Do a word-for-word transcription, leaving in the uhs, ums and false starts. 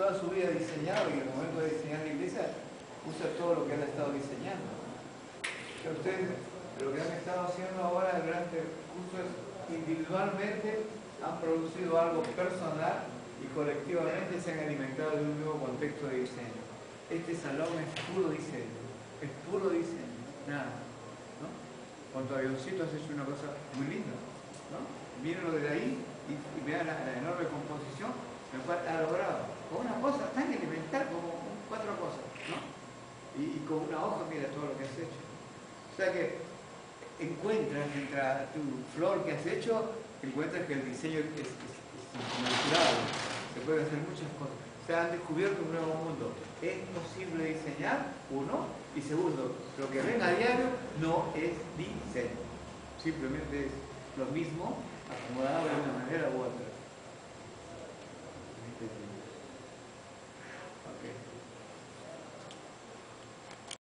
toda su vida diseñado y en el momento de diseñar la iglesia usa todo lo que él ha estado diseñando. O sea, ustedes lo que han estado haciendo ahora durante el curso es individualmente han producido algo personal y colectivamente se han alimentado de un nuevo contexto de diseño. Este salón es puro diseño, es puro diseño, nada, ¿no? Con tu avioncito has hecho una cosa muy linda, ¿no? Mírenlo desde ahí y, y vean la, la enorme composición en cual ha logrado, con una cosa tan elemental como cuatro cosas, ¿no? Y, y con una hoja, mira todo lo que has hecho. O sea que encuentras, mientras tu flor que has hecho, encuentras que el diseño es, es, es inconmensurable, se pueden hacer muchas cosas. O sea, han descubierto un nuevo mundo. Es posible diseñar, uno, y segundo, lo que ven a diario no es diseño, simplemente es lo mismo acomodado de una manera u otra.